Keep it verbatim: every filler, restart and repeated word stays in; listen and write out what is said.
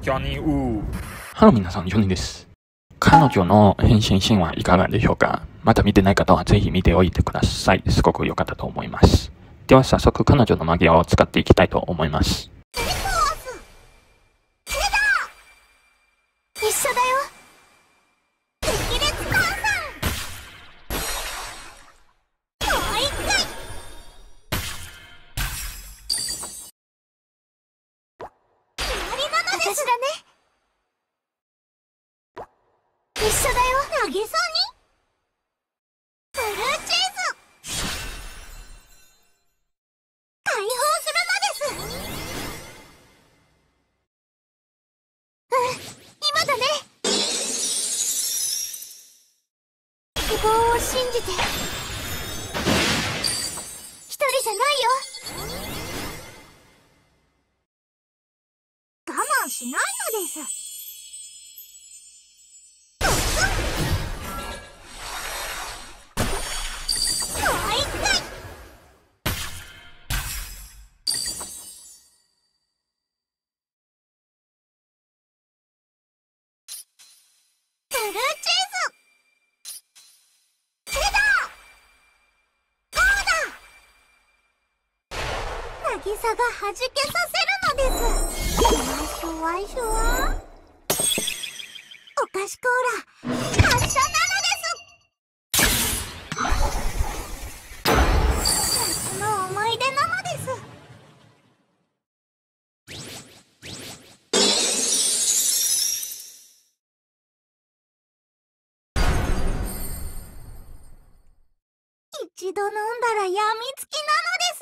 ジョニーウー。 ハロー皆さん、ジョニーです。彼女の変身シーンはいかがでしょうか？まだ見てない方はぜひ見ておいてください。すごく良かったと思います。では早速彼女のマギアを使っていきたいと思います。 一緒だよ。激烈降参。もう一回。決まりなのです。私だね。一緒だよ。投げそうに。ブルーチーズ。解放するのです。うん、今だね。希望を信じて。一人じゃないよ。我慢しないのです。もう一回。ブルーチーズ。手だ。こうだ。渚が弾けさせるのです。シュワシュワシュワ。お菓子コーラ発射なのです。夏の思い出なのです。一度飲んだらやみつきなのです。